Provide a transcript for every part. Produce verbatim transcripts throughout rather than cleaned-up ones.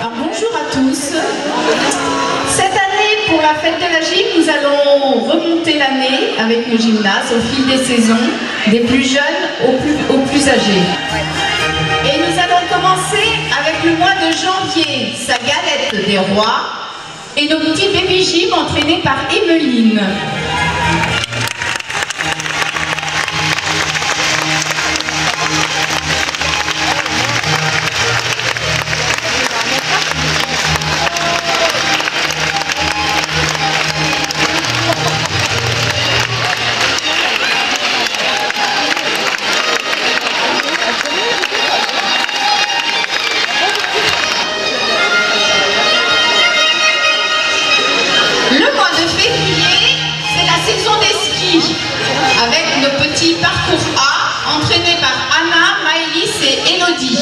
Alors, bonjour à tous. Cette année, pour la fête de la gym, nous allons remonter l'année avec nos gymnases au fil des saisons, des plus jeunes aux plus, aux plus âgés. Et nous allons commencer avec le mois de janvier, sa galette des rois, et nos petits baby gym entraînés par Emeline. Avec nos petits parcours A, entraînés par Anna, Maëlys et Elodie.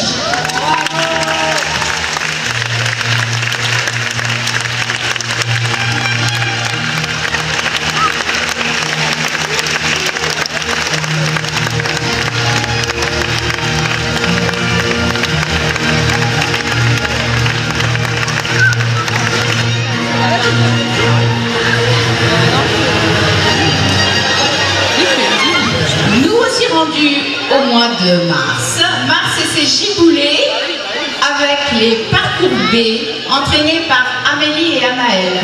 Au mois de mars, mars et ses giboulées avec les parcours B entraînés par Amélie et Anaëlle.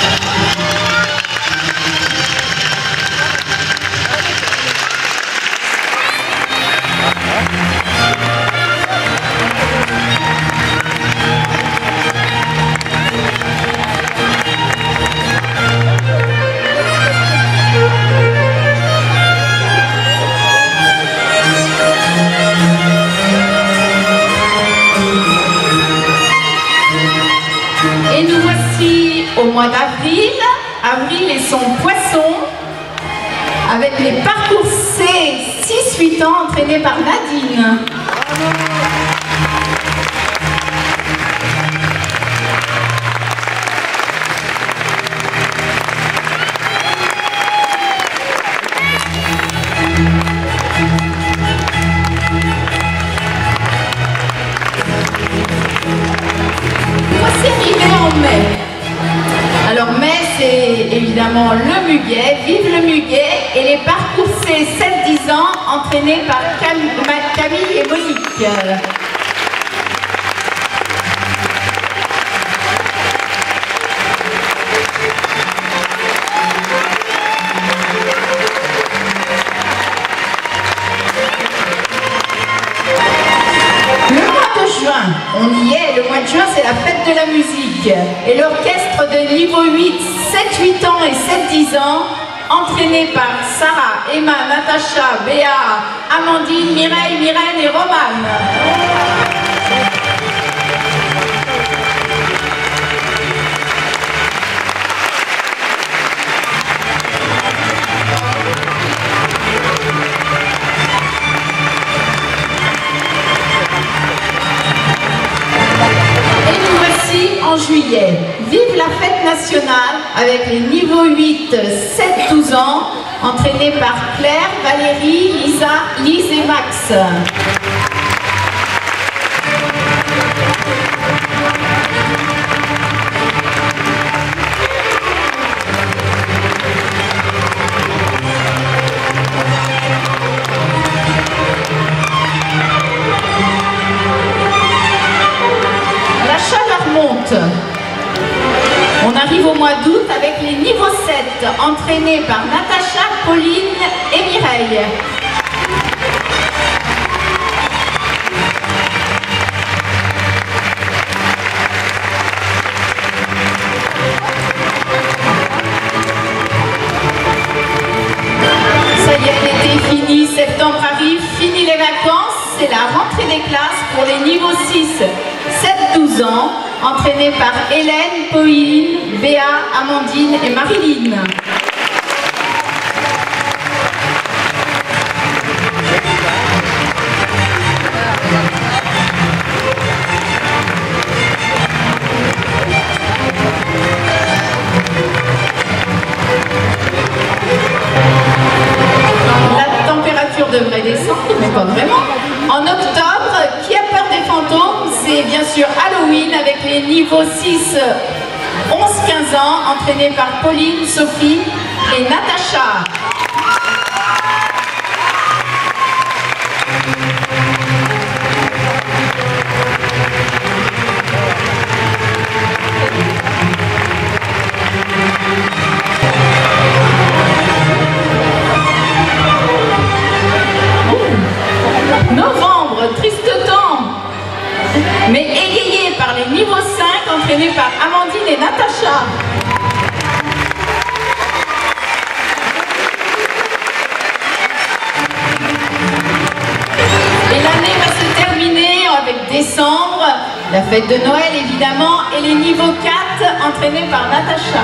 Et nous voici au mois d'avril, avril et son poisson, avec les parcours C, six huit ans, entraînés par Nadine. Alors mai, c'est évidemment le muguet, vive le muguet, et les parcours C sept dix ans entraînés par Camille et Monique. On y est, le mois de juin c'est la fête de la musique et l'orchestre de niveau huit, sept huit ans et sept dix ans, entraîné par Sarah, Emma, Natacha, Béa, Amandine, Mireille, Myrène et Romane. En juillet, vive la fête nationale avec les niveaux huit, sept douze ans, entraînés par Claire, Valérie, Lisa, Lise et Max. On arrive au mois d'août avec les niveaux sept, entraînés par Natacha, Pauline et Mireille. Ça y est, l'été est fini, septembre arrive, fini les vacances, c'est la rentrée des classes pour les niveaux six, sept douze ans, entraînés par Hélène, Pauline, Béa, Amandine et Marilyn. La température devrait descendre, mais pas vraiment. En octobre, qui a peur des fantômes? C'est bien sûr sûr Halloween avec les niveaux six, onze, quinze ans, entraînés par Pauline, Sophie et Natacha. Novembre, triste temps, mais égayé par les niveaux cinq entraînés par Amandine et Natacha. Et l'année va se terminer avec décembre, la fête de Noël évidemment, et les niveaux quatre entraînés par Natacha.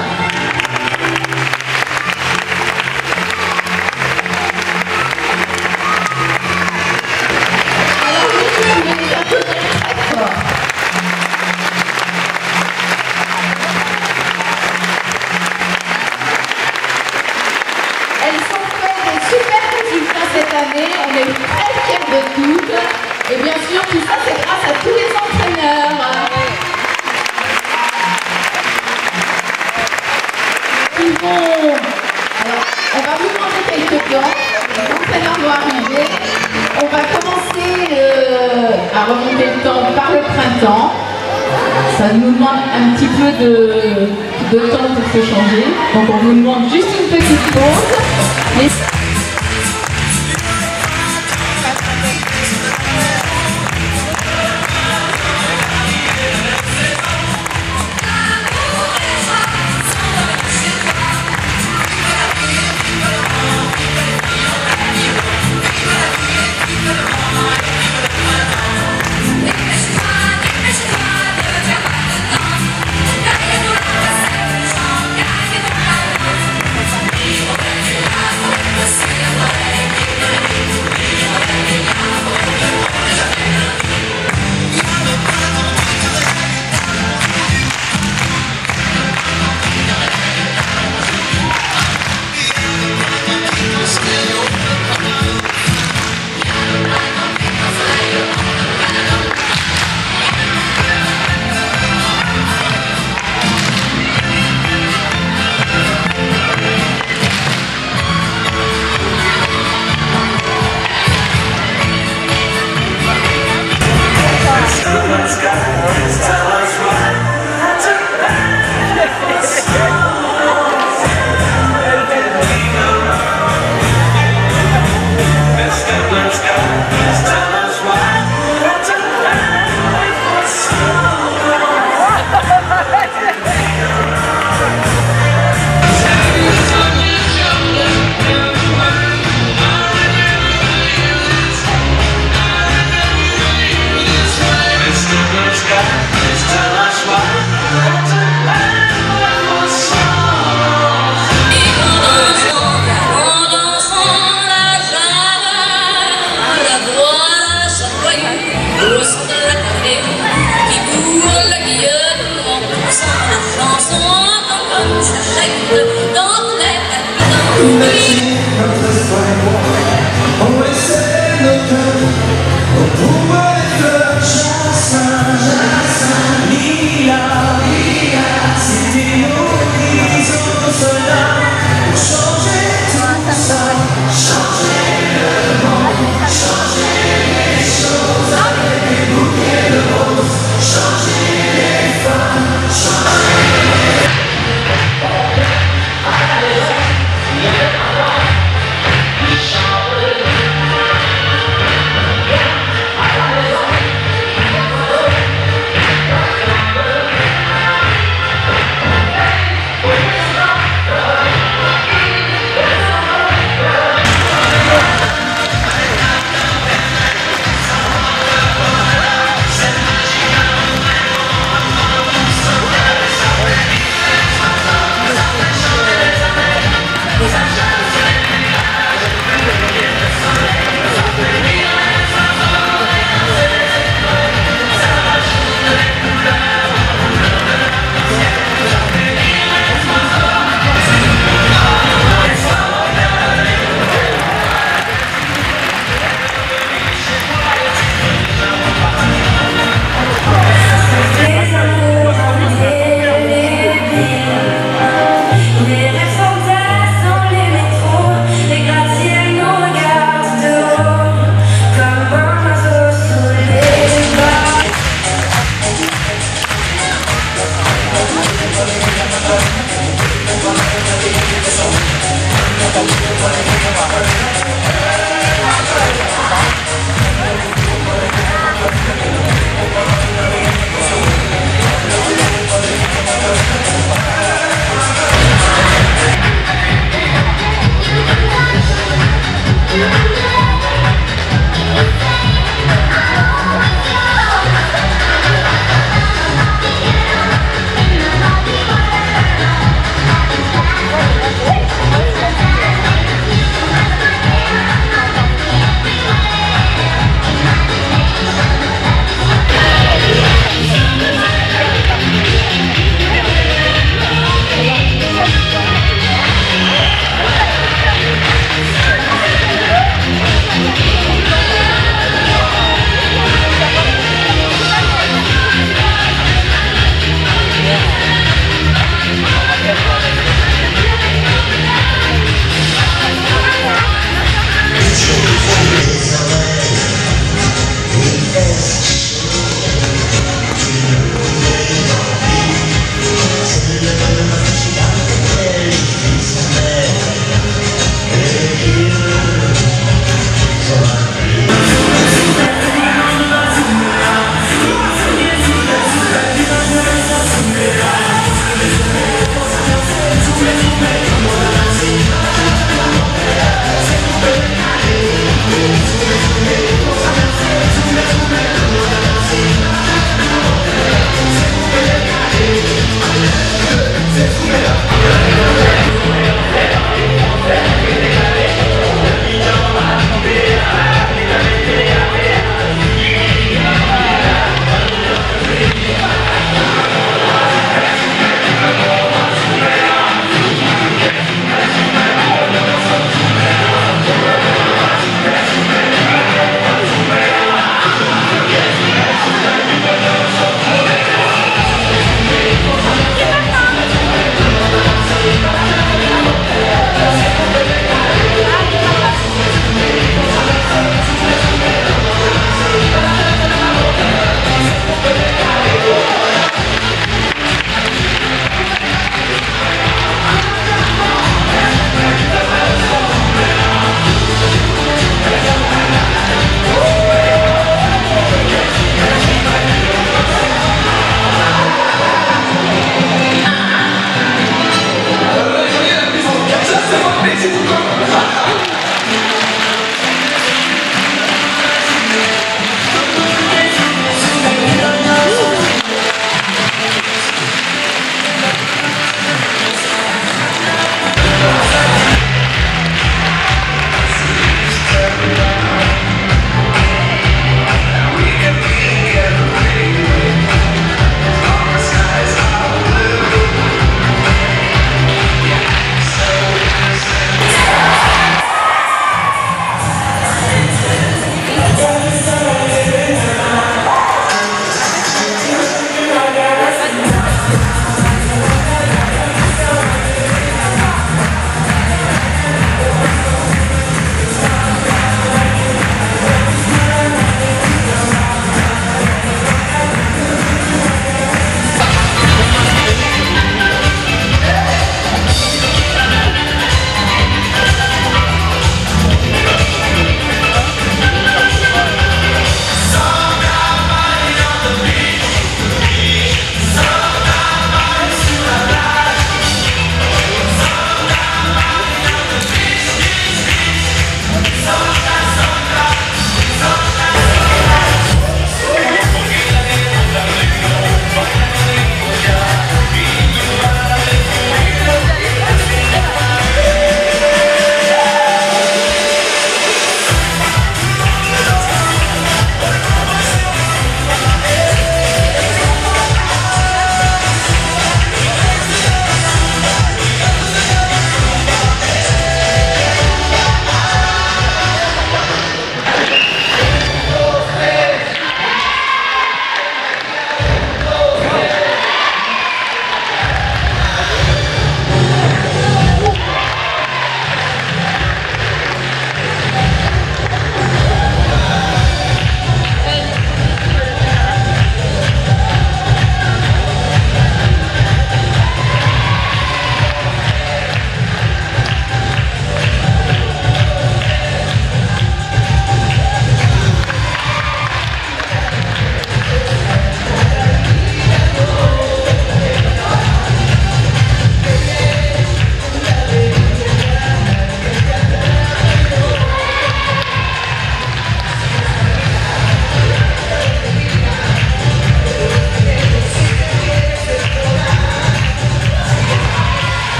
Année, on est très fiers de toutes et bien sûr tout ça c'est grâce à tous les entraîneurs. Ils vont... Alors, on va vous demander quelques temps, les entraîneurs vont arriver. On va commencer euh, à remonter le temps par le printemps. Ça nous demande un petit peu de, de temps pour se changer. Donc on vous demande juste une petite pause. Mais...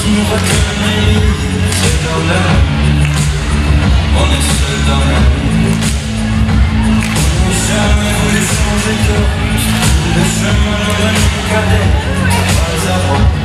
tu nous reconnais, c'est dans l'air. On est seul dans l'air. On n'a jamais voulu changer de route. Le chemin d'un cadet, pas avant.